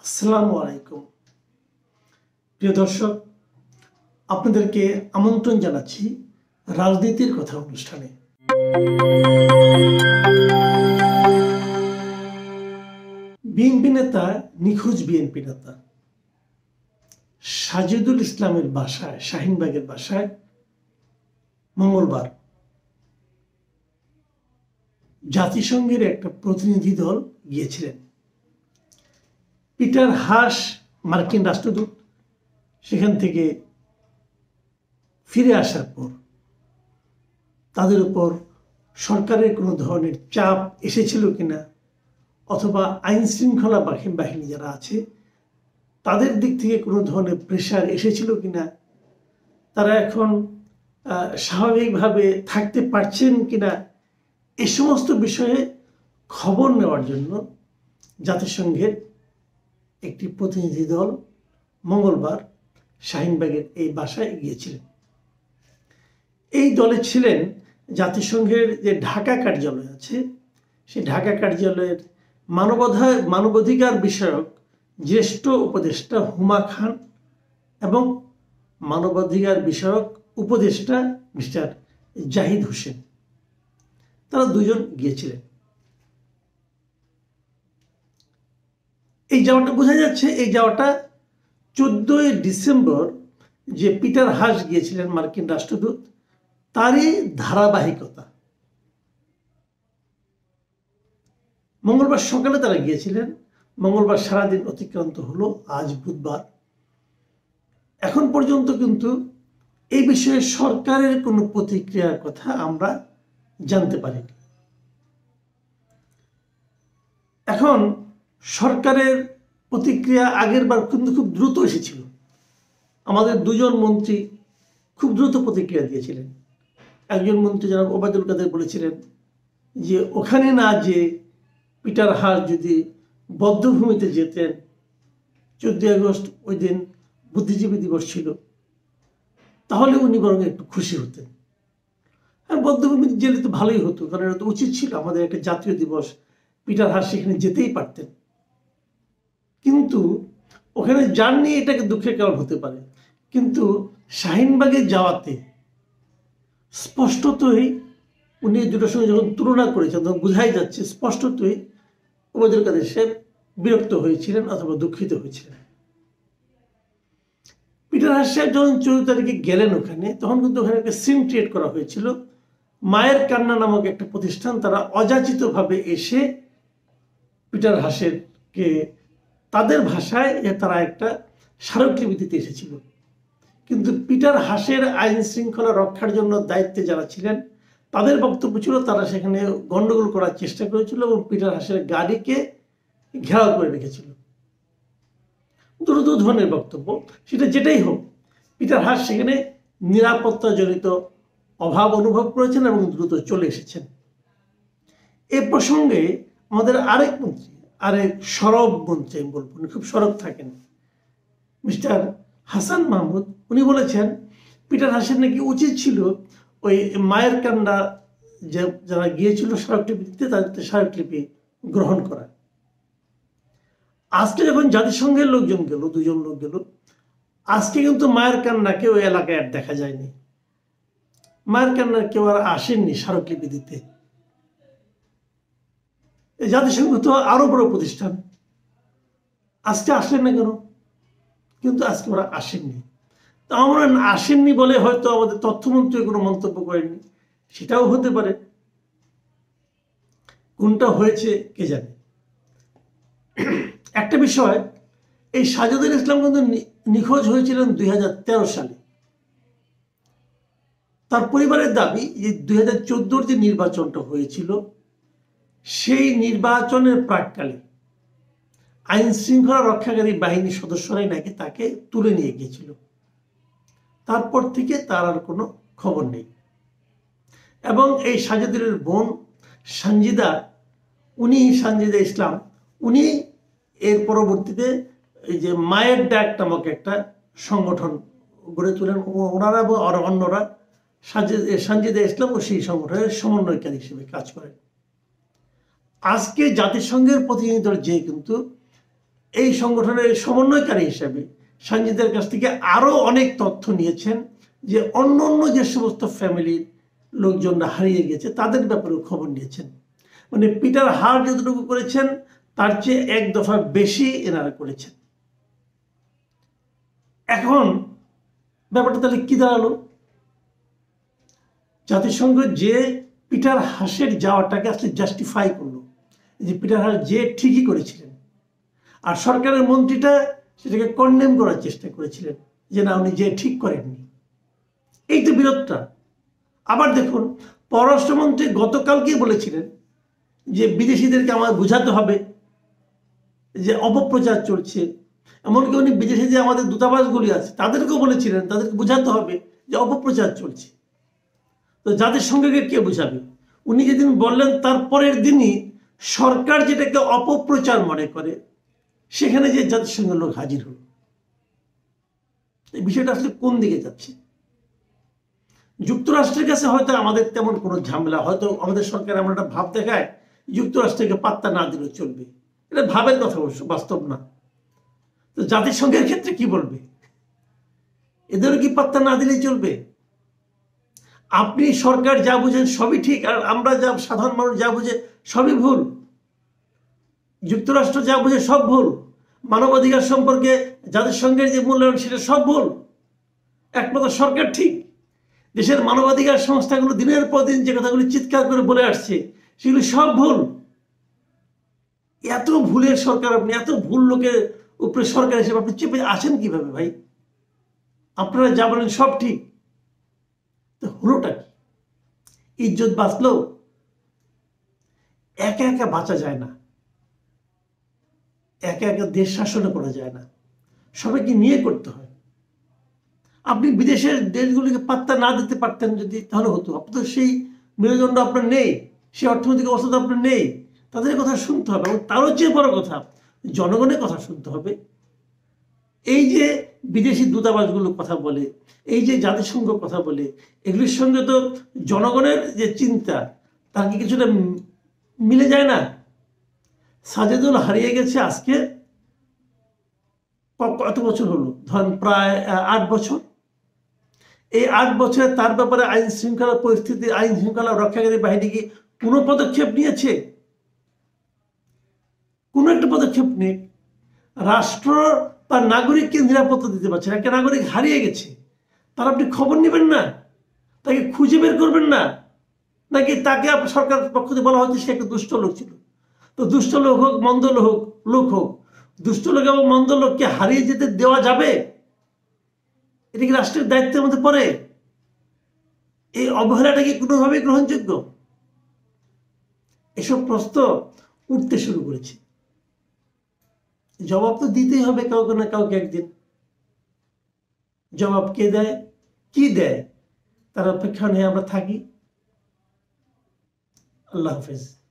আসসালামু আলাইকুম প্রিয় দর্শক, আপনাদেরকে আমন্ত্রণ জানাচ্ছি রাজনীতির কথা অনুষ্ঠানে। বিএনপি নেতা, নিখোঁজ বিএনপি নেতা সাজিদুল ইসলামের বাসায়, শাহিনবাগের বাসায় মঙ্গলবার জাতিসংঘের একটা প্রতিনিধি দল গিয়েছিলেন। পিটার হাস, মার্কিন রাষ্ট্রদূত, সেখান থেকে ফিরে আসার পর তাদের উপর সরকারের কোনো ধরনের চাপ এসেছিল কিনা, অথবা আইন শৃঙ্খলা বাহিনী যারা আছে তাদের দিক থেকে কোনো ধরনের প্রেশার এসেছিল কিনা, তারা এখন স্বাভাবিকভাবে থাকতে পারছেন কিনা, এই সমস্ত বিষয়ে খবর নেওয়ার জন্য জাতিসংঘের একটি প্রতিনিধি দল মঙ্গলবার শাহিনবাগের এই বাসায় গিয়েছিলেন। এই দলে ছিলেন জাতিসংঘের যে ঢাকা কার্যালয় আছে, সেই ঢাকা কার্যালয়ের মানবাধিকার বিষয়ক জ্যেষ্ঠ উপদেষ্টা হুমা খান এবং মানবাধিকার বিষয়ক উপদেষ্টা মিস্টার জাহিদ হোসেন, তারা দুজন গিয়েছিলেন। এই যাওয়াটা বোঝা যাচ্ছে, এই যাওয়াটা 14ই ডিসেম্বর যে পিটার হাস গিয়েছিলেন মার্কিন রাষ্ট্রদূত, তারই ধারাবাহিকতা। মঙ্গলবার সকালে তারা গিয়েছিলেন, মঙ্গলবার সারাদিন অতিক্রান্ত হলো, আজ বুধবার। এখন পর্যন্ত কিন্তু এই বিষয়ে সরকারের কোনো প্রতিক্রিয়ার কথা আমরা জানতে পারিনি। এখন সরকারের প্রতিক্রিয়া আগের বার কিন্তু খুব দ্রুত এসেছিল। আমাদের দুজন মন্ত্রী খুব দ্রুত প্রতিক্রিয়া দিয়েছিলেন। একজন মন্ত্রী জনাব ওবায়দুল কাদের বলেছিলেন যে ওখানে না যে পিটার হাস যদি বদ্ধভূমিতে যেতেন, 14ই আগস্ট ওই দিন বুদ্ধিজীবী দিবস ছিল, তাহলে উনি বরং একটু খুশি হতেন। আর বদ্ধভূমিতে গেলে তো ভালোই হতো, কারণ এটা তো উচিত ছিল, আমাদের একটা জাতীয় দিবস, পিটার হাস সেখানে যেতেই পারতেন। কিন্তু ওখানে যাননি, এটাকে দুঃখের কারণ হতে পারে, কিন্তু শাহিনবাগে যাওয়াতে স্পষ্টতই উনি দুটোর সঙ্গে যখন তুলনা করেছেন তখন বোঝাই যাচ্ছে স্পষ্টতই ওবায়দুল কাদের সাহেব বিরক্ত হয়েছিলেন অথবা দুঃখিত হয়েছিলেন। পিটার হাস সাহেব যখন 14 তারিখে গেলেন ওখানে, তখন কিন্তু ওখানে একটা সিন ক্রিয়েট করা হয়েছিল। মায়ের কান্না নামক একটা প্রতিষ্ঠান, তারা অযাচিতভাবে এসে পিটার হাসেরকে তাদের ভাষায় তারা একটা স্মারকলিপি দিতে এসেছিল। কিন্তু পিটার হাসের আইন শৃঙ্খলা রক্ষার জন্য দায়িত্বে যারা ছিলেন তাদের বক্তব্য ছিল তারা সেখানে গন্ডগোল করার চেষ্টা করেছিল এবং পিটার হাসের গাড়িকে ঘেরাও করে রেখেছিল। দ্রুত ধরনের বক্তব্য, সেটা যেটাই হোক, পিটার হাস সেখানে নিরাপত্তাজনিত অভাব অনুভব করেছেন এবং দ্রুত চলে এসেছেন। এ প্রসঙ্গে আমাদের আরেক সরব মন্ত্রী, আমি বলবো উনি খুব সরব থাকেন, মিস্টার হাসান মাহমুদ, উনি বলেছেন পিটার হাসের নাকি উচিত ছিল ওই মায়ের কান্না যারা গিয়েছিল স্মারকলিপি দিতে, তাদের স্মারকলিপি গ্রহণ করা। আজকে যখন জাতিসংঘের লোকজন গেল, দুজন লোক গেল, আজকে কিন্তু মায়ের কান্নাকে ওই এলাকায় আর দেখা যায়নি। মায়ের কান্নার কেউ আর আসেননি স্মারকলিপি দিতে। জাতিসংঘ তো আরো বড় প্রতিষ্ঠান, আজকে আসলেন না কেন? কিন্তু আজকে ওরা আসেননি। তা আমরা আসেননি বলে হয়তো আমাদের তথ্যমন্ত্রী কোনো মন্তব্য করেননি, সেটাও হতে পারে। কোনটা হয়েছে কে জানে। একটা বিষয়, এই সাজিদুল ইসলাম কিন্তু নিখোঁজ হয়েছিলেন 2013 সালে। তার পরিবারের দাবি যে 2014 যে নির্বাচনটা হয়েছিল, সেই নির্বাচনের প্রাক্কালে আইন শৃঙ্খলা রক্ষাকারী বাহিনীর সদস্যরাই নাকি তাকে তুলে নিয়ে গিয়েছিল। তারপর থেকে তার আর কোনো খবর নেই। এবং এই সাজিদুলের বোন সঞ্জিদা ইসলাম, উনি এর পরবর্তীতে এই যে মায়ের ডাক নামক একটা সংগঠন গড়ে তোলেন। ওনারা এবং অন্যরা সঞ্জিদা ইসলাম ও সেই সংগঠনের সমন্বয়কারী হিসেবে কাজ করেন। আজকে জাতিসংঘের প্রতিনিধি দল যে কিন্তু এই সংগঠনের সমন্বয়কারী হিসেবে সানজিদার কাছ থেকে আরো অনেক তথ্য নিয়েছেন, যে অন্য অন্য যে সমস্ত ফ্যামিলির লোকজনরা হারিয়ে গেছে তাদের ব্যাপারেও খবর নিয়েছেন। মানে পিটার হার্ট যতটুকু করেছেন তার চেয়ে এক দফা বেশি এনারা করেছেন। এখন ব্যাপারটা তাহলে কি দাঁড়ালো? জাতিসংঘ যে পিটার হাসের যাওয়াটাকে আসলে জাস্টিফাই করলো, যে পিটার হাস যে ঠিকই করেছিলেন, আর সরকারের মন্ত্রীটা সেটাকে কন্ডেম করার চেষ্টা করেছিলেন যে না, উনি যে ঠিক করেননি। এই তো বিরোধটা। আবার দেখুন, পররাষ্ট্রমন্ত্রী গতকালকেই বলেছিলেন যে বিদেশিদেরকে আমাদের বোঝাতে হবে যে অপপ্রচার চলছে। এমনকি উনি বিদেশে যে আমাদের দূতাবাসগুলি আছে তাদেরকেও বলেছিলেন, তাদেরকে বোঝাতে হবে যে অপপ্রচার চলছে। তো জাতিসংঘকে কে বোঝাবে? উনি যেদিন বললেন তার পরের দিনই সরকার যেটাকে অপপ্রচার মনে করে সেখানে যে জাতিসংঘের লোক হাজির হল। এই বিষয়টা আসলে কোন দিকে যাচ্ছে? যুক্তরাষ্ট্রের কাছে হয়তো আমাদের তেমন কোনো ঝামেলা, হয়তো আমাদের সরকার এমন একটা ভাব দেখায় যুক্তরাষ্ট্রকে পাত্তা না দিলেও চলবে। এটা ভাবের কথা, অবশ্য বাস্তব না। তো জাতিসংঘের ক্ষেত্রে কি বলবে? এদেরও কি পাত্তা না দিলেই চলবে? আপনি সরকার যা বুঝেন সবই ঠিক, আর আমরা যা সাধারণ মানুষ যা বুঝে সবই ভুল। যুক্তরাষ্ট্র যা বুঝে সব ভুল। মানবাধিকার সম্পর্কে জাতিসংঘের যে মূল্যায়ন সেটা সব ভুল। একমাত্র সরকার ঠিক। দেশের মানবাধিকার সংস্থাগুলো দিনের পর দিন যে কথাগুলি চিৎকার করে বলে আসছে সেগুলি সব ভুল। এত ভুলের সরকার, আপনি এত ভুল লোকের উপরে সরকার হিসেবে আপনি চেপে আছেন কিভাবে ভাই? আপনারা যা বলেন সব ঠিক, তো হলোটা কি? ইজ্জত বাঁচলেও একা একা বাঁচা যায় না, একা একা দেশ শাসনও করা যায় না, সবাইকে নিয়ে করতে হয়। আপনি বিদেশের দেশগুলিকে পাত্তা না দিতে পারতেন যদি, তাহলে হতো। আপনি তো সেই মেরুদণ্ড আপনার নেই, সেই অর্থনৈতিক অবস্থা তো আপনার নেই। তাদের কথা শুনতে হবে, এবং তারও চেয়ে বড় কথা জনগণের কথা শুনতে হবে। এই যে বিদেশি দূতাবাসগুলো কথা বলে, এই যে জাতিসংঘ কথা বলে, এগুলির সঙ্গে তো জনগণের যে চিন্তা তার কি কিছুটা মিলে যায় না? সাজেদুল হারিয়ে গেছে আজকে কত বছর হলো? ধরেন প্রায় 8 বছর। এই 8 বছরে তার ব্যাপারে আইন শৃঙ্খলা পরিস্থিতি, আইন শৃঙ্খলা রক্ষাকারী বাহিনী কি কোনো পদক্ষেপ নিয়েছে? কোনো একটা পদক্ষেপ নেই। রাষ্ট্র তার নাগরিককে নিরাপত্তা দিতে পারছে না। একটা নাগরিক হারিয়ে গেছে, তার আপনি খবর নেবেন না? তাকে খুঁজে বের করবেন না? নাকি তাকে সরকার পক্ষ থেকে বলা হচ্ছে সে একটা দুষ্ট লোক ছিল? তো দুষ্ট লোক হোক, মন্দ লোক হোক, দুষ্ট লোক এবং মন্দ লোককে হারিয়ে যেতে দেওয়া যাবে? এটা কি রাষ্ট্রের দায়িত্বের মধ্যে পড়ে? এই অবহেলাটা কি কোনোভাবেই গ্রহণযোগ্য? এসব প্রশ্ন উঠতে শুরু করেছে। জবাব তো দিতেই হবে কাউকে না কাউকে একদিন। জবাব কে দেয়, কি দেয়, তার অপেক্ষা নিয়ে আমরা থাকি। আল্লাহ হাফেজ।